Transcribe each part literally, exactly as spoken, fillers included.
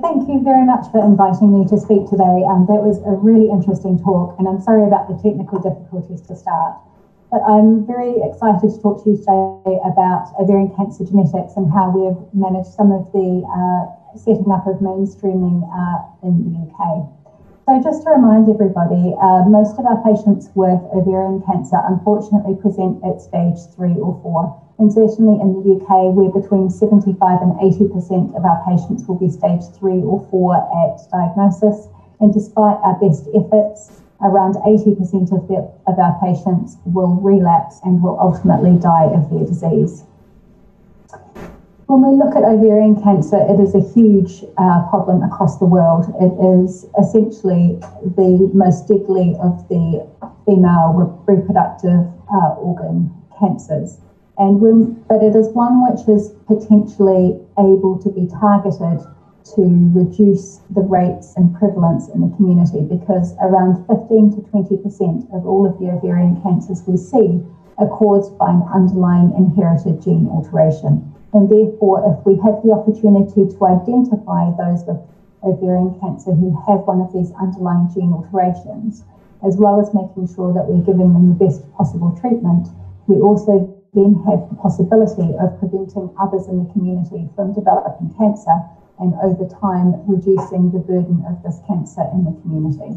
thank you very much for inviting me to speak today. Um, that was a really interesting talk, and I'm sorry about the technical difficulties to start. But I'm very excited to talk to you today about ovarian cancer genetics and how we have managed some of the uh, setting up of mainstreaming uh, in the U K. So just to remind everybody, uh, most of our patients with ovarian cancer unfortunately present at stage three or four. And certainly in the U K, where between seventy-five and eighty percent of our patients will be stage three or four at diagnosis. And despite our best efforts, around eighty percent of, the, of our patients will relapse and will ultimately die of their disease. When we look at ovarian cancer, it is a huge uh, problem across the world. It is essentially the most deadly of the female re reproductive uh, organ cancers. And when, but it is one which is potentially able to be targeted to reduce the rates and prevalence in the community, because around fifteen to twenty percent of all of the ovarian cancers we see are caused by an underlying inherited gene alteration. And therefore, if we have the opportunity to identify those with ovarian cancer who have one of these underlying gene alterations, as well as making sure that we're giving them the best possible treatment, we also then have the possibility of preventing others in the community from developing cancer and over time reducing the burden of this cancer in the community.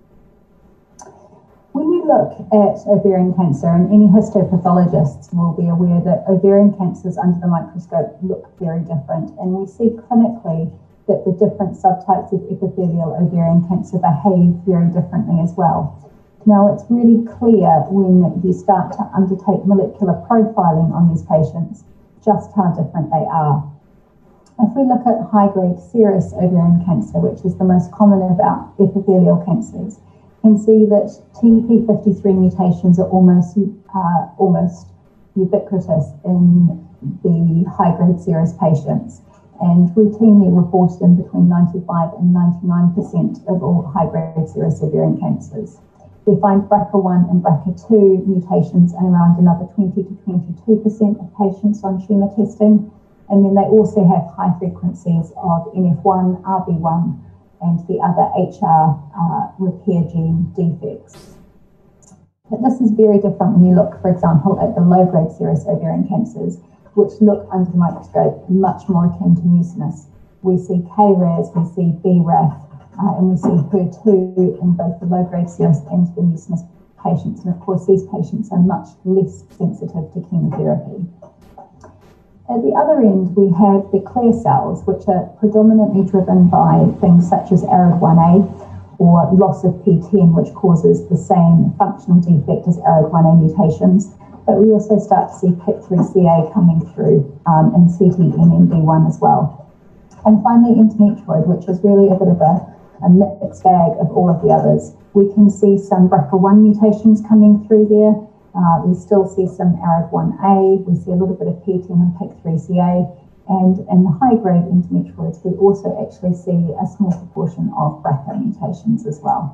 When you look at ovarian cancer, and any histopathologists will be aware that ovarian cancers under the microscope look very different, and we see clinically that the different subtypes of epithelial ovarian cancer behave very differently as well. Now, it's really clear when you start to undertake molecular profiling on these patients just how different they are. If we look at high-grade serous ovarian cancer, which is the most common of our epithelial cancers, you can see that T P fifty-three mutations are almost, uh, almost ubiquitous in the high-grade serous patients and routinely reported in between ninety-five and ninety-nine percent of all high-grade serous ovarian cancers. We find B R C A one and B R C A two mutations in around another twenty to twenty-two percent of patients on tumour testing. And then they also have high frequencies of N F one, R B one, and the other H R uh, repair gene defects. But this is very different when you look, for example, at the low-grade serous ovarian cancers, which look under the microscope much more akin to mucinous. We see K R A S, we see B R A F, uh, and we see H E R two in both the low-grade serous and the mucinous patients. And of course, these patients are much less sensitive to chemotherapy. At the other end, we have the clear cells, which are predominantly driven by things such as A R I D one A or loss of P ten, which causes the same functional defect as A R I D one A mutations. But we also start to see P I K three C A coming through um, and C T N M B one as well. And finally, endometrioid, which is really a bit of a, a mixed bag of all of the others. We can see some B R C A one mutations coming through there. Uh, we still see some A R I D one A, we see a little bit of P ten and P I K three C A, and in the high-grade endometrioids, we also actually see a small proportion of B R C A mutations as well.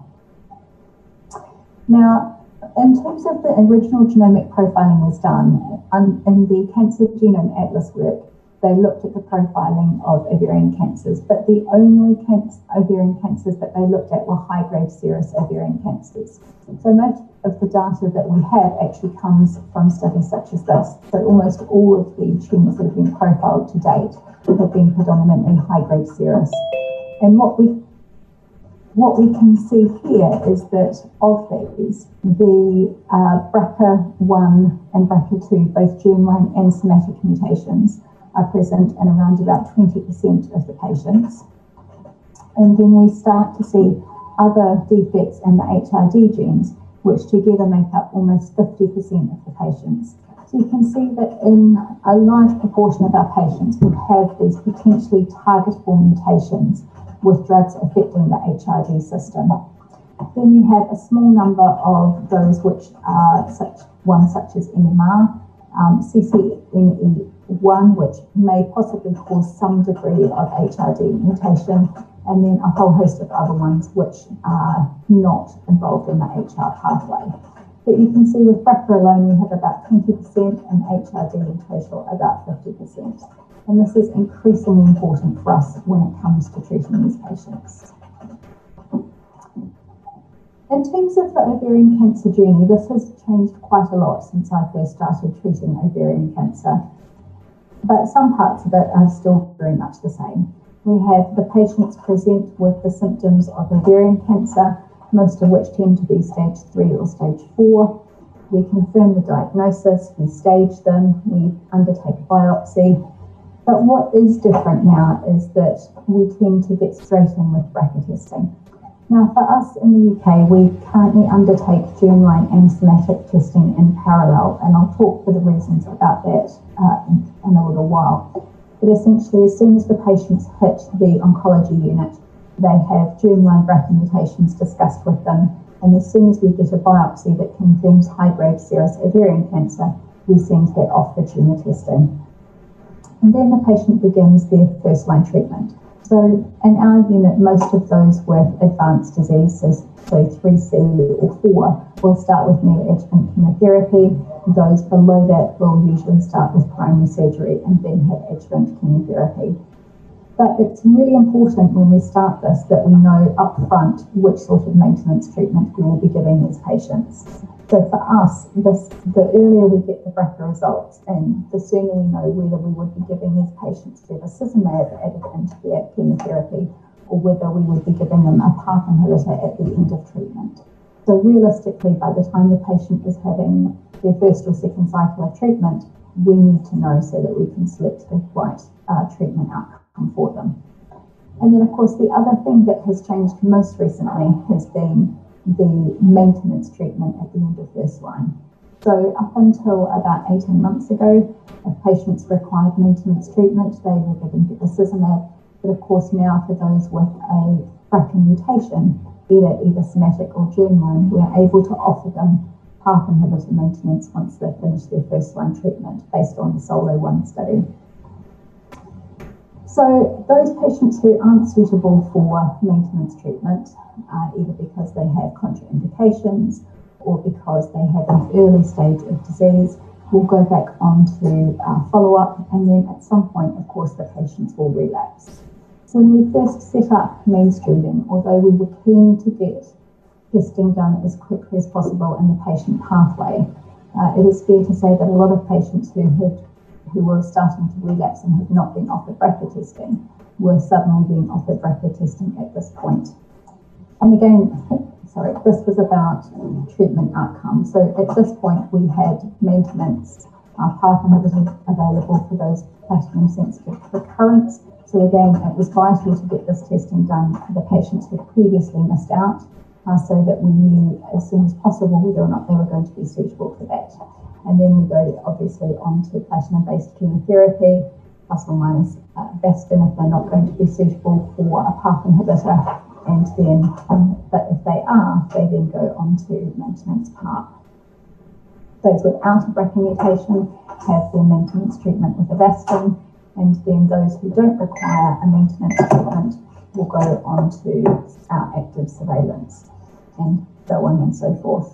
Now, in terms of the original genomic profiling was done, um, in the Cancer Genome Atlas work, they looked at the profiling of ovarian cancers, but the only cancer, ovarian cancers that they looked at were high-grade serous ovarian cancers. So most of the data that we have actually comes from studies such as this. So almost all of the tumours that have been profiled to date have been predominantly high-grade serous. And what we what we can see here is that of these, the uh, B R C A one and B R C A two, both germline and somatic mutations, are present in around about twenty percent of the patients. And then we start to see other defects in the H R D genes, which together make up almost fifty percent of the patients. So you can see that in a large proportion of our patients will have these potentially targetable mutations with drugs affecting the H R D system. Then you have a small number of those which are such ones such as N M R, um, C C N E one, which may possibly cause some degree of H R D mutation, and then a whole host of other ones which are not involved in the H R pathway. But you can see with B R C A alone, we have about twenty percent, and H R D in total about fifty percent. And this is increasingly important for us when it comes to treating these patients. In terms of the ovarian cancer journey, this has changed quite a lot since I first started treating ovarian cancer, but some parts of it are still very much the same. We have the patients present with the symptoms of ovarian cancer, most of which tend to be stage three or stage four. We confirm the diagnosis, we stage them, we undertake a biopsy. But what is different now is that we tend to get straight in with B R C A testing. Now, for us in the U K, we currently undertake germline and somatic testing in parallel, and I'll talk for the reasons about that uh, in, in a little while. But essentially, as soon as the patients hit the oncology unit, they have germline B R C A mutations discussed with them, and as soon as we get a biopsy that confirms high-grade serous ovarian cancer, we send that off for tumour testing. And then the patient begins their first-line treatment. So in our unit, most of those with advanced disease, so, so three C or four, will start with neoadjuvant chemotherapy. Those below that will usually start with primary surgery and then have adjuvant chemotherapy. But it's really important when we start this that we know up front which sort of maintenance treatment we will be giving these patients. So for us, this, the earlier we get the B R C A results and the sooner we know whether we would be giving these patients bevacizumab added into their chemotherapy or whether we would be giving them a PARP inhibitor at the end of treatment. So realistically, by the time the patient is having their first or second cycle of treatment, we need to know so that we can select the right uh, treatment outcome for them. And then, of course, the other thing that has changed most recently has been the maintenance treatment at the end of first line. So up until about eighteen months ago, if patients required maintenance treatment, they were given bevacizumab. But of course now for those with a B R C A mutation, either either somatic or germline, we're able to offer them PARP inhibitor maintenance once they've finished their first line treatment based on the SOLO one study. So those patients who aren't suitable for maintenance treatment, uh, either because they have contraindications or because they have an early stage of disease, will go back on to uh, follow-up, and then at some point, of course, the patients will relapse. When we first set up mainstreaming, although we were keen to get testing done as quickly as possible in the patient pathway, uh, it is fair to say that a lot of patients who had who were starting to relapse and had not been offered B R C A testing were suddenly being offered B R C A testing at this point. And again, sorry, this was about treatment outcomes. So at this point, we had maintenance uh, PARP inhibitor available for those platinum-sensitive recurrence. So again, it was vital to get this testing done for the patients who had previously missed out, uh, so that we knew as soon as possible whether or not they were going to be suitable for that. And then we go obviously on to platinum-based chemotherapy, plus or minus uh, Avastin if they're not going to be suitable for a PARP inhibitor. And then, um, but if they are, they then go on to maintenance PARP. Those without a B R C A mutation have their maintenance treatment with Avastin, and then those who don't require a maintenance treatment will go on to our active surveillance, and so on and so forth.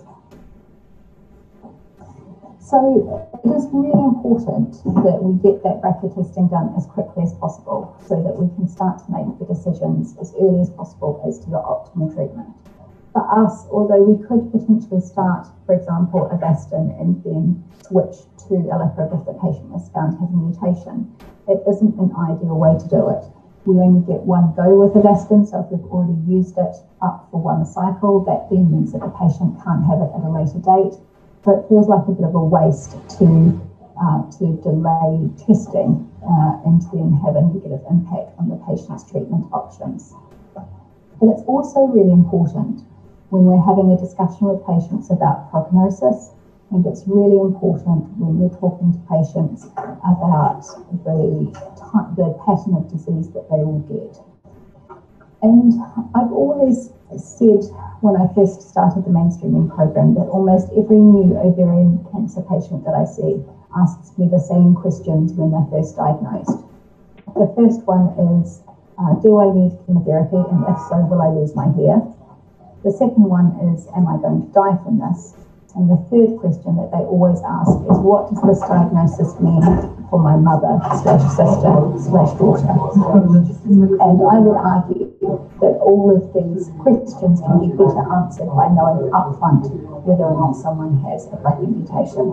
So it is really important that we get that B R C A testing done as quickly as possible so that we can start to make the decisions as early as possible as to the optimal treatment. For us, although we could potentially start, for example, Avastin and then switch to Elaprib if the patient was found to have a mutation, it isn't an ideal way to do it. We only get one go with Avastin, so if we've already used it up for one cycle, that then means that the patient can't have it at a later date. So it feels like a bit of a waste to uh, to delay testing uh, and then have a negative impact on the patient's treatment options. But it's also really important when we're having a discussion with patients about prognosis, and it's really important when we're talking to patients about the, the pattern of disease that they will get. And I've always said when I first started the mainstreaming program that almost every new ovarian cancer patient that I see asks me the same questions when they're first diagnosed. The first one is, uh, do I need chemotherapy, and if so, will I lose my hair? The second one is, am I going to die from this? And the third question that they always ask is, what does this diagnosis mean for my mother slash sister slash daughter? And I would argue that all of these questions can be better answered by knowing upfront whether or not someone has a B R C A mutation.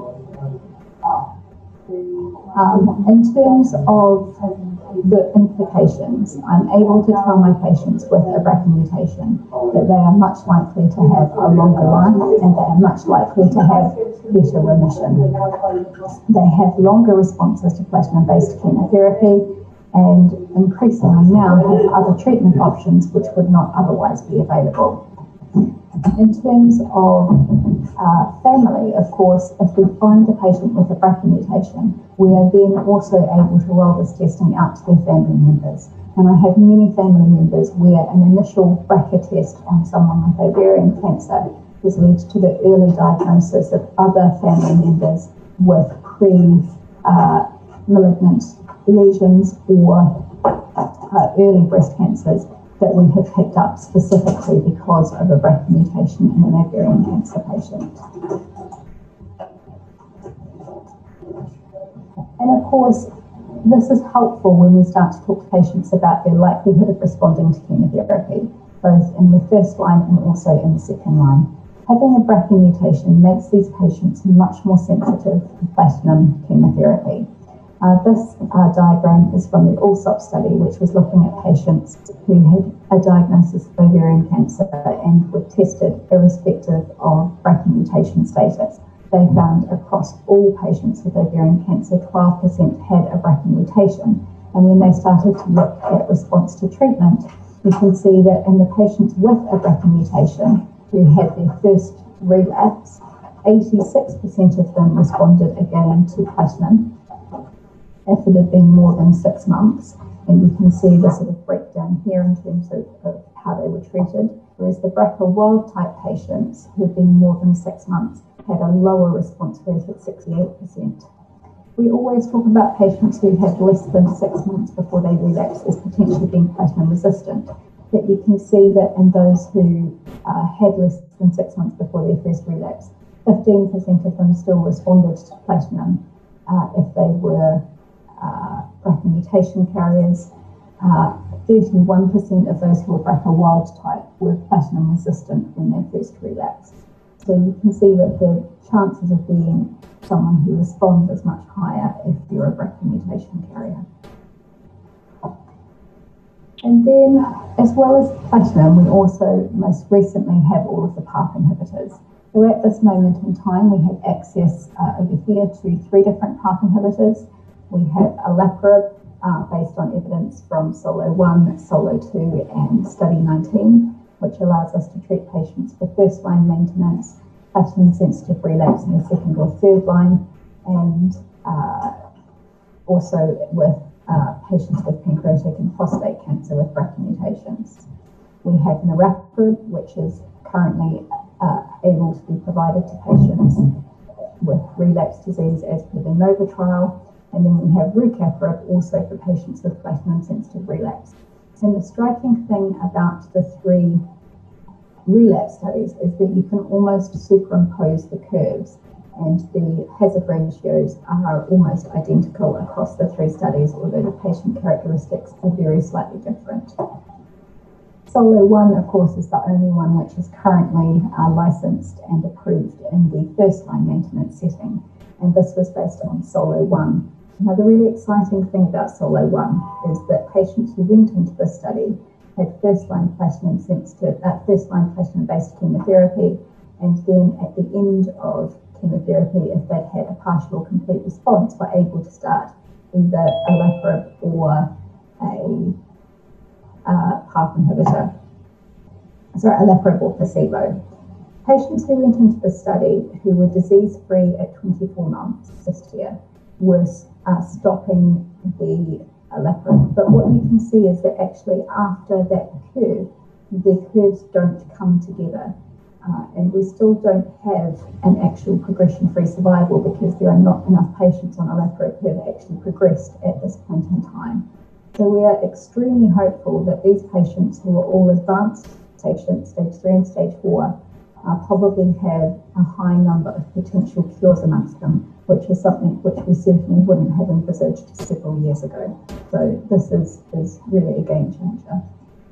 Um, in terms of the implications, I'm able to tell my patients with a B R C A mutation that they are much likely to have a longer life and they are much likely to have better remission. They have longer responses to platinum-based chemotherapy and increasingly now have other treatment options which would not otherwise be available. In terms of uh, family, of course, if we find a patient with a B R C A mutation, we are then also able to roll this testing out to their family members. And I have many family members where an initial B R C A test on someone with ovarian cancer has led to the early diagnosis of other family members with pre-malignant uh, lesions or uh, early breast cancers that we have picked up specifically because of a B R C A mutation in an ovarian cancer patient. And of course, this is helpful when we start to talk to patients about their likelihood of responding to chemotherapy, both in the first line and also in the second line. Having a B R C A mutation makes these patients much more sensitive to platinum chemotherapy. Uh, this uh, diagram is from the A L S O P study, which was looking at patients who had a diagnosis of ovarian cancer and were tested irrespective of B R C A mutation status. They found across all patients with ovarian cancer, twelve percent had a B R C A mutation. And when they started to look at response to treatment, you can see that in the patients with a B R C A mutation who had their first relapse, eighty-six percent of them responded again to platinum if it had been more than six months. And you can see the sort of breakdown here in terms of, of how they were treated. Whereas the B R C A wild type patients who'd been more than six months had a lower response rate at sixty-eight percent. We always talk about patients who had less than six months before they relapse as potentially being platinum resistant. But you can see that in those who uh, had less than six months before their first relapse, fifteen percent of them still responded to platinum uh, if they were Uh, B R C A mutation carriers. Uh, thirty-one percent of those who were B R C A wild type were platinum resistant when they first relapsed. So you can see that the chances of being someone who responds is much higher if you're a B R C A mutation carrier. And then, as well as platinum, we also most recently have all of the PARP inhibitors. So at this moment in time, we have access uh, over here to three different PARP inhibitors. We have olaparib, uh, based on evidence from SOLO one, SOLO two, and Study nineteen, which allows us to treat patients for first-line maintenance, platinum-sensitive relapse in the second or third line, and uh, also with uh, patients with pancreatic and prostate cancer with B R C A mutations. We have niraparib, which is currently uh, able to be provided to patients with relapse disease as per the NOVA trial. And then we have rucaparib, also for patients with platinum-sensitive relapse. And the striking thing about the three relapse studies is that you can almost superimpose the curves, and the hazard ratios are almost identical across the three studies, although the patient characteristics are very slightly different. SOLO one, of course, is the only one which is currently uh, licensed and approved in the first-line maintenance setting, and this was based on SOLO one. Now, the really exciting thing about SOLO one is that patients who went into this study had first-line platinum-sensitive, uh, first-line platinum-based chemotherapy, and then at the end of chemotherapy, if they'd had a partial or complete response, were able to start either olaparib or a uh, PARP inhibitor, sorry, olaparib or placebo. Patients who went into the study who were disease-free at twenty-four months this year were uh, stopping the olaparib. But what you can see is that actually after that curve, the curves don't come together. Uh, and we still don't have an actual progression-free survival because there are not enough patients on olaparib who have actually progressed at this point in time. So we are extremely hopeful that these patients who are all advanced patients, stage three and stage four, uh, probably have a high number of potential cures amongst them, which is something which we certainly wouldn't have envisaged several years ago. So this is, is really a game changer.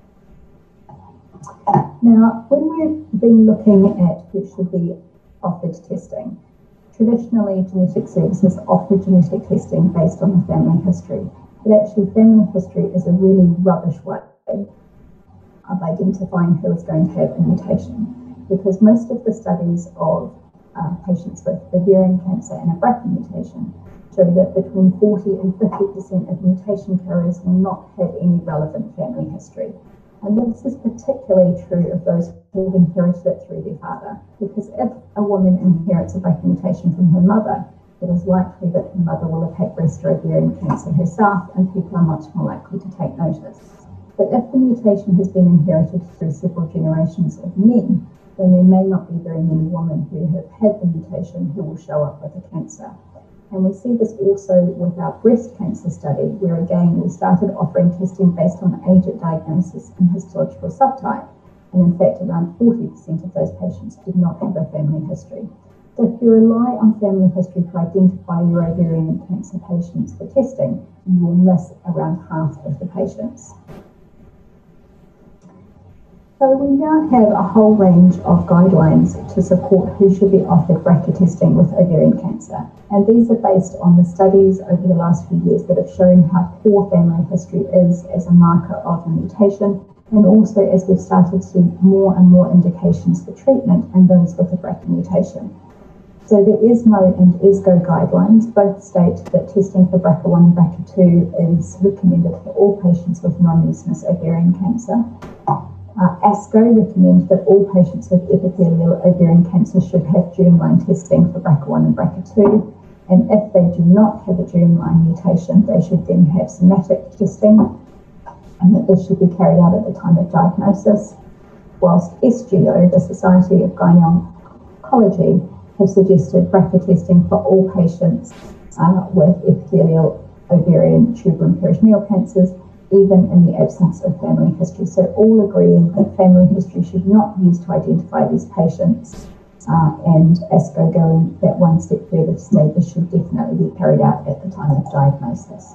Now, when we've been looking at who should be offered testing, traditionally genetic services offer genetic testing based on the family history. But actually, family history is a really rubbish way of identifying who is going to have a mutation, because most of the studies of uh, patients with ovarian cancer and a B R C A mutation show that between forty and fifty percent of mutation carriers will not have any relevant family history. And this is particularly true of those who have inherited it through their father, because if a woman inherits a B R C A mutation from her mother, it is likely that her mother will have had breast or ovarian cancer herself, and people are much more likely to take notice. But if the mutation has been inherited through several generations of men, then there may not be very many women who have had the mutation who will show up with a cancer. And we see this also with our breast cancer study, where again we started offering testing based on age at diagnosis and histological subtype. And in fact, around forty percent of those patients did not have a family history. So if you rely on family history to identify your ovarian cancer patients for testing, you will miss around half of the patients. So we now have a whole range of guidelines to support who should be offered B R C A testing with ovarian cancer. And these are based on the studies over the last few years that have shown how poor family history is as a marker of a mutation, and also as we've started to see more and more indications for treatment in those with a B R C A mutation. So there is no and is go guidelines. Both state that testing for B R C A one and B R C A two is recommended for all patients with non-mucinous ovarian cancer. Uh, ASCO recommends that all patients with epithelial ovarian cancer should have germline testing for B R C A one and B R C A two, and if they do not have a germline mutation, they should then have somatic testing, and that this should be carried out at the time of diagnosis, whilst S G O, the Society of Oncology, have suggested B R C A testing for all patients uh, with epithelial ovarian, tubal and peritoneal cancers, even in the absence of family history. So all agreeing that family history should not be used to identify these patients, uh, and ASCO going that one step further to say this should definitely be carried out at the time of diagnosis.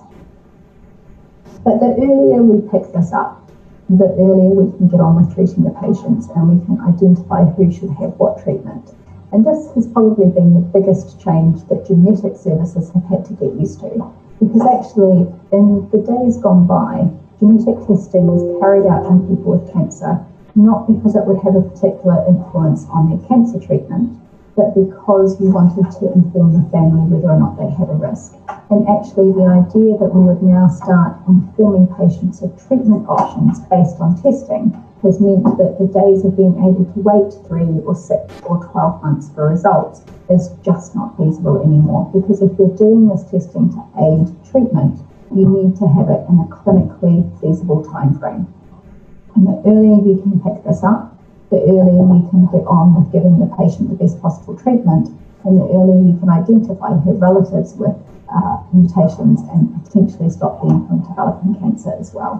But the earlier we pick this up, the earlier we can get on with treating the patients, and we can identify who should have what treatment. And this has probably been the biggest change that genetic services have had to get used to. Because actually, in the days gone by, genetic testing was carried out on people with cancer, not because it would have a particular influence on their cancer treatment, but because you wanted to inform the family whether or not they had a risk. And actually, the idea that we would now start informing patients of treatment options based on testing has meant that the days of being able to wait three or six or twelve months for results is just not feasible anymore, because if you're doing this testing to aid treatment, you need to have it in a clinically feasible time frame. And the earlier you can pick this up, the earlier you can get on with giving the patient the best possible treatment, and the earlier you can identify her relatives with uh, mutations and potentially stop them from developing cancer as well.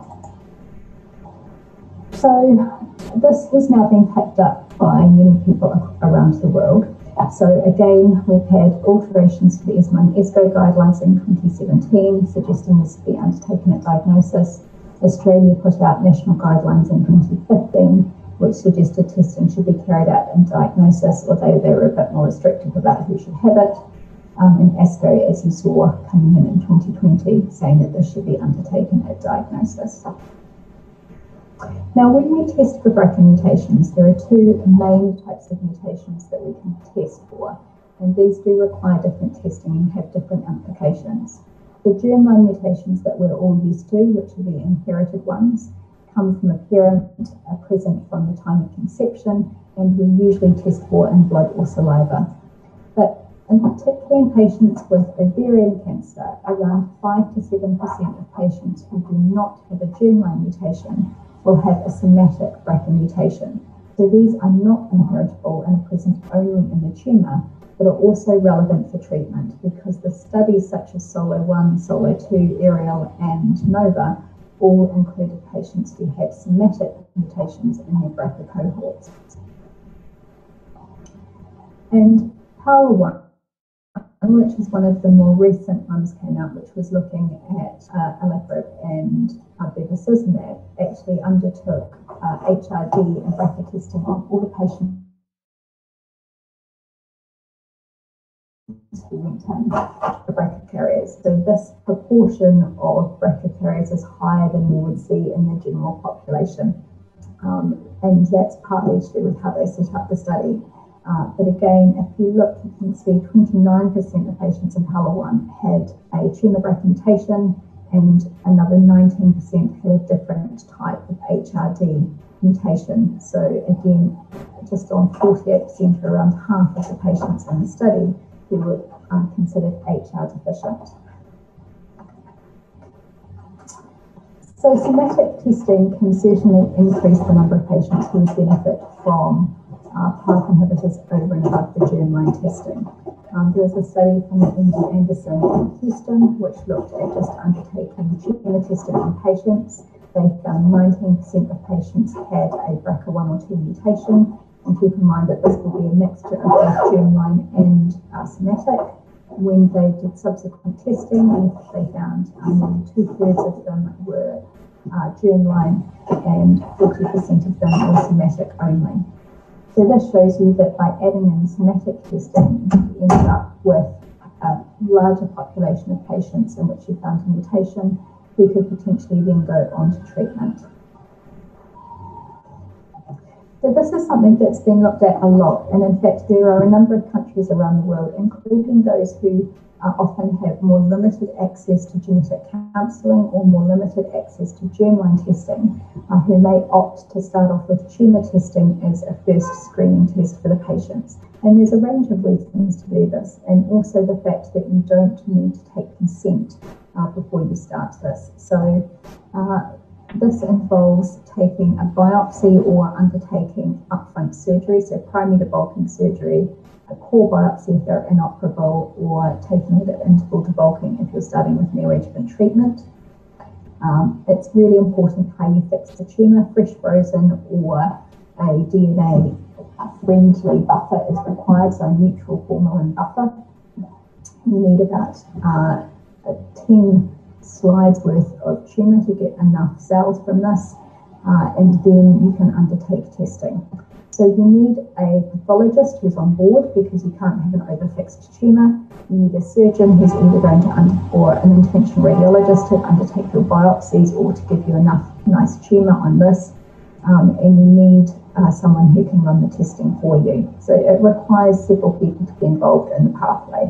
So this has now been picked up by many people around the world. So again, we've had alterations to the ESMO and ESCO guidelines in twenty seventeen, suggesting this be undertaken at diagnosis. Australia put out national guidelines in twenty fifteen, which suggested testing should be carried out in diagnosis, although they were a bit more restrictive about who should have it. Um, and ASCO, as you saw, coming in in twenty twenty, saying that this should be undertaken at diagnosis. Now, when we test for B R C A mutations, there are two main types of mutations that we can test for, and these do require different testing and have different implications. The germline mutations that we're all used to, which are the inherited ones, come from a parent uh, present from the time of conception, and we usually test for in blood or saliva. But in particular in patients with ovarian cancer, around five to seven percent of patients who do not have a germline mutation will have a somatic B R C A mutation. So these are not inheritable and are present only in the tumour, but are also relevant for treatment, because the studies such as SOLO one, SOLO two, Ariel and NOVA all included patients who had somatic mutations in their B R C A cohorts. And Power One, which is one of the more recent ones, came out, which was looking at uh, alaparib and uh, bevacizumab, actually undertook uh, H R D and B R C A testing on all the patients who went in for B R C A carriers. So this proportion of B R C A carriers is higher than we would see in the general population. Um, and that's partly to do with how they set up the study. Uh, but again, if you look, you can see twenty-nine percent of patients in Power One had a tumour B R C A mutation, and another nineteen percent had a different type of H R D mutation. So again, just on forty-eight percent, or around half of the patients in the study who were um, considered H R deficient. So somatic testing can certainly increase the number of patients who benefit from uh, PARP inhibitors over and above the germline testing. Um, there was a study from M D Anderson in Houston which looked at just undertaking tumor testing on patients. They found nineteen percent of patients had a B R C A one or two mutation, and keep in mind that this will be a mixture of both germline and uh, somatic. When they did subsequent testing, they found um, nearly two-thirds of them were uh, germline and forty percent of them were somatic only. So this shows you that by adding in somatic testing, you end up with a larger population of patients in which you found a mutation who could potentially then go on to treatment. So this is something that's been looked at a lot, and in fact there are a number of countries around the world, including those who uh, often have more limited access to genetic counselling or more limited access to germline testing, uh, who may opt to start off with tumour testing as a first screening test for the patients. And there's a range of reasons to do this, and also the fact that you don't need to take consent uh, before you start this. So uh, this involves taking a biopsy or undertaking upfront surgery, so primary debulking surgery, a core biopsy if they're inoperable, or taking it at interval debulking if you're starting with neoadjuvant treatment. Um, it's really important how you fix the tumour. Fresh frozen or a D N A-friendly buffer is required, so a neutral formalin buffer. You need about uh, ten slides worth of tumour to get enough cells from this, uh, and then you can undertake testing. So you need a pathologist who's on board because you can't have an overfixed tumour. You need a surgeon who's either going to, under, or an interventional radiologist to undertake your biopsies or to give you enough nice tumour on this. Um, and you need uh, someone who can run the testing for you. So it requires several people to be involved in the pathway.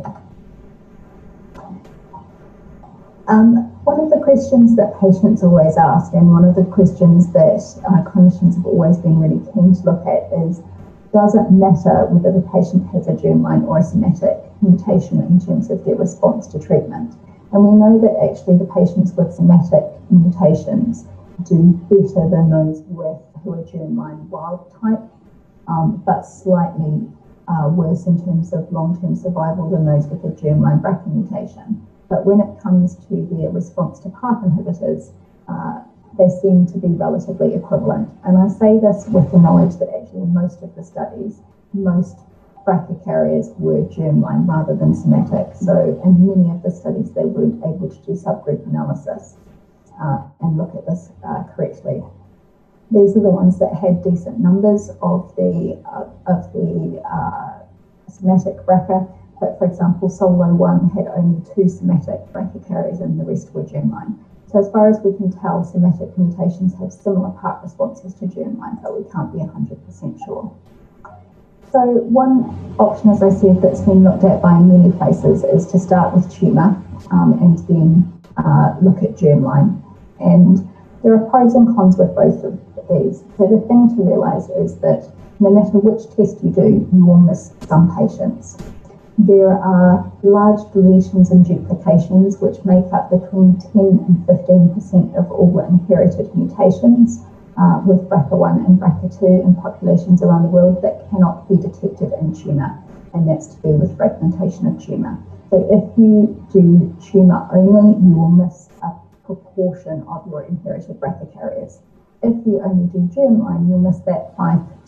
Um, one of the questions that patients always ask, and one of the questions that uh, clinicians have always been really keen to look at, is does it matter whether the patient has a germline or a somatic mutation in terms of their response to treatment? And we know that actually the patients with somatic mutations do better than those with who are germline wild type, um, but slightly uh, worse in terms of long-term survival than those with a germline B R C A mutation. But when it comes to their response to PARP inhibitors, uh, they seem to be relatively equivalent. And I say this with the knowledge that actually in most of the studies, most B R C A carriers were germline rather than somatic. So in many of the studies, they weren't able to do subgroup analysis uh, and look at this uh, correctly. These are the ones that had decent numbers of the, uh, of the uh, somatic B R C A. But for example, Solo one had only two somatic B R C A carriers and the rest were germline. So as far as we can tell, somatic mutations have similar PARP responses to germline, but we can't be one hundred percent sure. So one option, as I said, that's been looked at by many places is to start with tumour um, and then uh, look at germline. And there are pros and cons with both of these. So the thing to realise is that no matter which test you do, you will miss some patients. There are large deletions and duplications which make up between ten and fifteen percent of all inherited mutations uh, with B R C A one and B R C A two in populations around the world that cannot be detected in tumour, and that's to do with fragmentation of tumour. So if you do tumour only, you will miss a proportion of your inherited B R C A carriers. If you only do germline, you'll miss that five to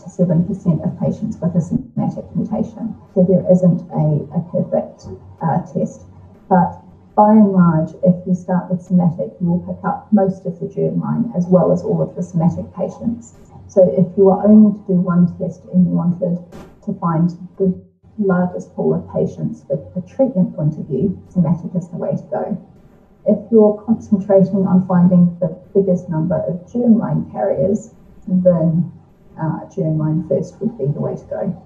to seven percent of patients with a somatic mutation. So there isn't a, a perfect uh, test. But by and large, if you start with somatic, you will pick up most of the germline as well as all of the somatic patients. So if you were only to do one test and you wanted to find the largest pool of patients with a treatment point of view, somatic is the way to go. If you're concentrating on finding the biggest number of germline carriers, then uh, germline first would be the way to go.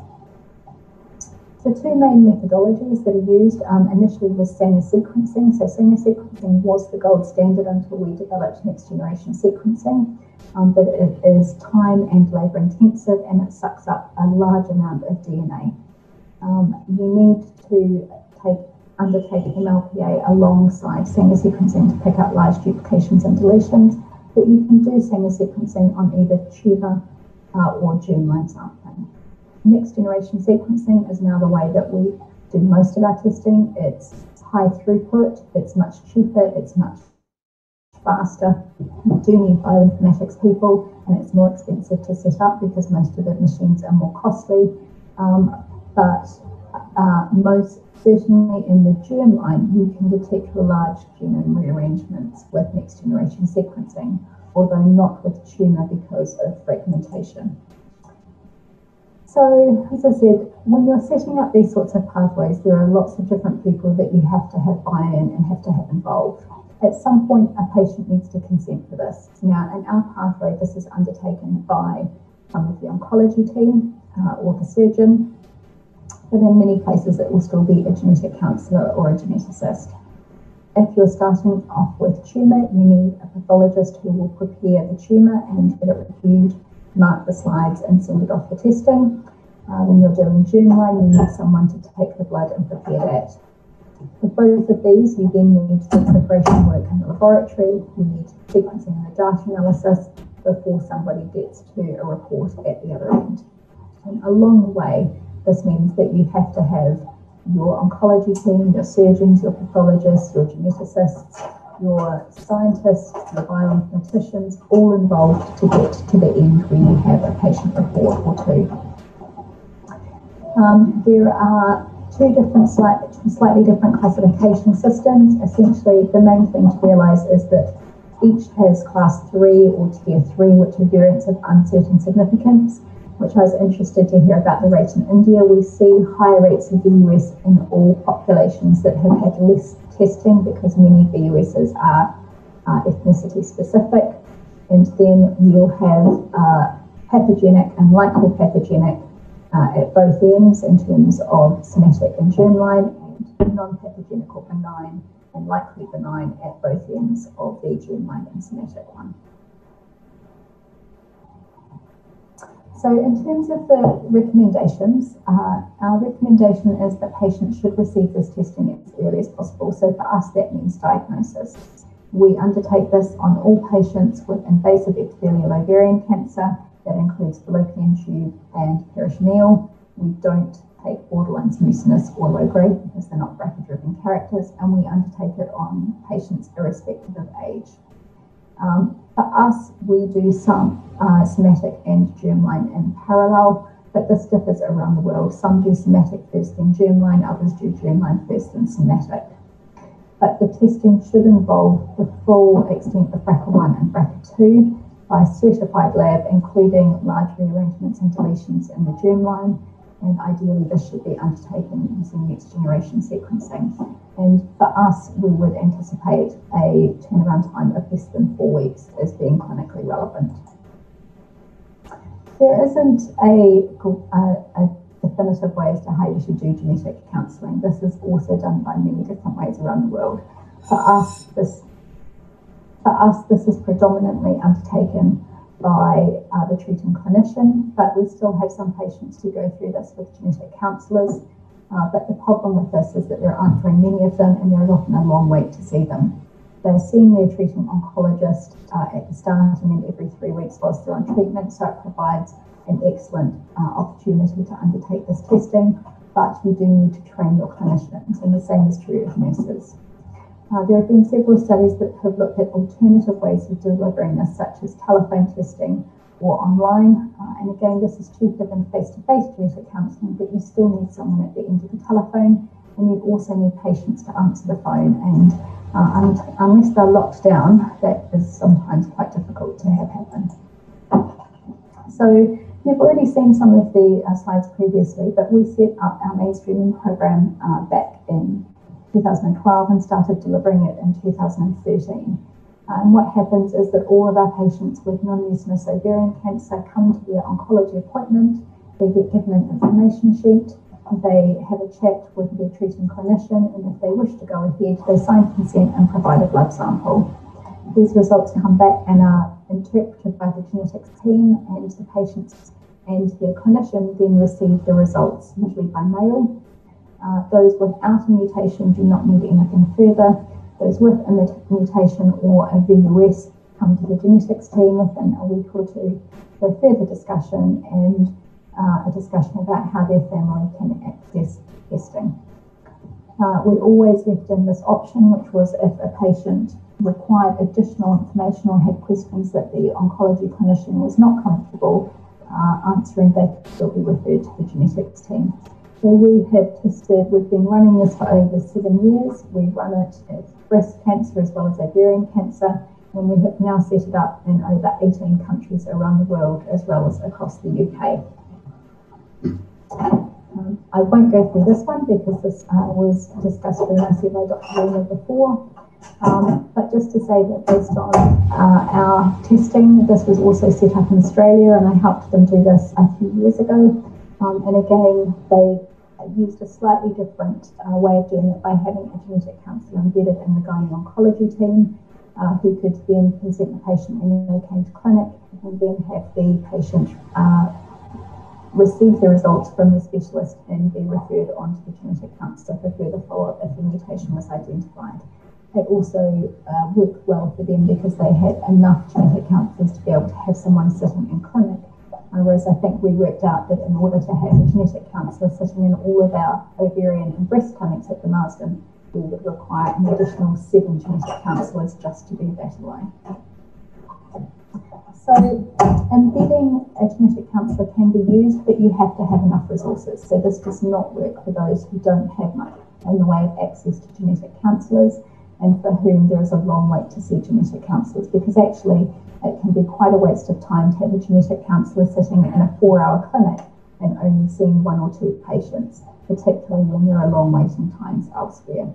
The two main methodologies that are used um, initially was Sanger sequencing. So Sanger sequencing was the gold standard until we developed next generation sequencing, um, but it is time and labour intensive and it sucks up a large amount of D N A. Um, you need to take undertake M L P A alongside Sanger sequencing to pick up large duplications and deletions, but you can do Sanger sequencing on either tumour uh, or germline sampling. Next generation sequencing is now the way that we do most of our testing. It's high throughput, it's much cheaper, it's much faster. You do need bioinformatics people, and it's more expensive to set up because most of the machines are more costly. Um, but uh, most certainly in the germline, you can detect large genome rearrangements with next generation sequencing, although not with tumour because of fragmentation. So, as I said, when you're setting up these sorts of pathways, there are lots of different people that you have to have buy-in and have to have involved. At some point, a patient needs to consent for this. Now, in our pathway, this is undertaken by some of the oncology team uh, or the surgeon, but in many places it will still be a genetic counsellor or a geneticist. If you're starting off with tumour, you need a pathologist who will prepare the tumour and get it reviewed, mark the slides and send it off for testing. Uh, when you're doing germline, you need someone to take the blood and prepare that. For both of these, you then need the preparation work in the laboratory, you need sequencing and the data analysis before somebody gets to a report at the other end. And along the way, this means that you have to have your oncology team, your surgeons, your pathologists, your geneticists, your scientists, your bioinformaticians, all involved to get to the end where you have a patient report or two. Um, there are two different, slight, slightly different classification systems. Essentially, the main thing to realise is that each has class three or tier three, which are variants of uncertain significance, which I was interested to hear about the rate in India. We see higher rates of V U S in all populations that have had less testing because many V U Ss are uh, ethnicity specific, and then you'll have uh, pathogenic and likely pathogenic uh, at both ends in terms of somatic and germline, and non-pathogenic or benign and likely benign at both ends of the germline and somatic one. So in terms of the recommendations, uh, our recommendation is that patients should receive this testing as early as possible. So for us, that means diagnosis. We undertake this on all patients with invasive epithelial ovarian cancer. That includes fallopian tube and peritoneal. We don't take borderlines, mucinous or low grade because they're not B R C A-driven characters, and we undertake it on patients irrespective of age. Um, for us, we do some uh, somatic and germline in parallel, but this differs around the world. Some do somatic first then germline, others do germline first then somatic. But the testing should involve the full extent of B R C A one and B R C A two by a certified lab, including large rearrangements and deletions in the germline, and ideally this should be undertaken using next generation sequencing. And for us, we would anticipate a turnaround time of less than four weeks as being clinically relevant. There isn't a, a, a definitive way as to how you should do genetic counselling. This is also done by many different ways around the world. For us, this, for us, this is predominantly undertaken by uh, the treating clinician, but we still have some patients who go through this with genetic counsellors. Uh, but the problem with this is that there aren't very many of them, and there is often a long wait to see them. They're seeing their treating oncologist uh, at the start and then every three weeks whilst they're on treatment, so it provides an excellent uh, opportunity to undertake this testing, but you do need to train your clinicians, and the same is true of nurses. Uh, there have been several studies that have looked at alternative ways of delivering this, such as telephone testing or online, uh, and and again, this is cheaper than face-to-face genetic counselling, but you still need someone at the end of the telephone, and you also need patients to answer the phone. And uh, un unless they're locked down, that is sometimes quite difficult to have happen. So you've already seen some of the uh, slides previously, but we set up our mainstreaming program uh, back in two thousand twelve and started delivering it in two thousand thirteen. Uh, and what happens is that all of our patients with non-mucinous ovarian cancer come to their oncology appointment, they get given an information sheet, they have a chat with their treating clinician, and if they wish to go ahead, they sign consent and provide a blood sample. These results come back and are interpreted by the genetics team, and the patients and their clinician then receive the results, usually by mail. Uh, those without a mutation do not need anything further. Those with a mutation or a V U S come to the genetics team within a week or two for further discussion and uh, a discussion about how their family can access testing. Uh, we always left in this option, which was if a patient required additional information or had questions that the oncology clinician was not comfortable uh, answering, they could still be referred to the genetics team. So we have tested, we've been running this for over seven years. We run it as breast cancer as well as ovarian cancer, and we have now set it up in over eighteen countries around the world as well as across the U K. Um, I won't go through this one because this uh, was discussed very nicely by Doctor Luna before, um, but just to say that based on uh, our testing, this was also set up in Australia, and I helped them do this a few years ago. Um, and again, they used a slightly different uh, way of doing it by having a genetic counsellor embedded in the gynae oncology team, uh, who could then consent the patient when they came to clinic, and then have the patient uh, receive the results from the specialist and be referred on to the genetic counsellor for further follow-up if the mutation was identified. It also uh, worked well for them because they had enough genetic counsellors to be able to have someone sitting in clinic. Whereas I think we worked out that in order to have a genetic counsellor sitting in all of our ovarian and breast clinics at the Marsden, we would require an additional seven genetic counsellors just to do that alone. So embedding a genetic counsellor can be used, but you have to have enough resources. So this does not work for those who don't have much in the way of access to genetic counsellors and for whom there is a long wait to see genetic counsellors, because actually it can be quite a waste of time to have a genetic counsellor sitting in a four-hour clinic and only seeing one or two patients, particularly when there are long waiting times elsewhere.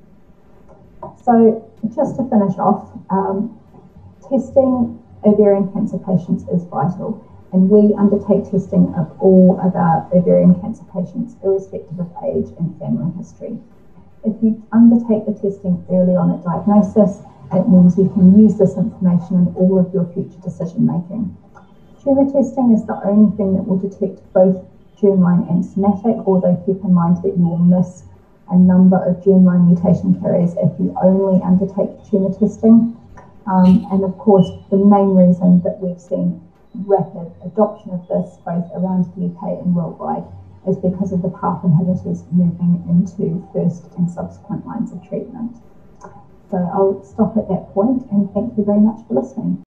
So just to finish off, um, testing ovarian cancer patients is vital, and we undertake testing of all of our ovarian cancer patients irrespective of age and family history. If you undertake the testing early on at diagnosis, it means you can use this information in all of your future decision making. Tumour testing is the only thing that will detect both germline and somatic, although keep in mind that you will miss a number of germline mutation carriers if you only undertake tumour testing. Um, and of course, the main reason that we've seen rapid adoption of this both around the U K and worldwide is because of the PARP inhibitors moving into first and subsequent lines of treatment. So I'll stop at that point and thank you very much for listening.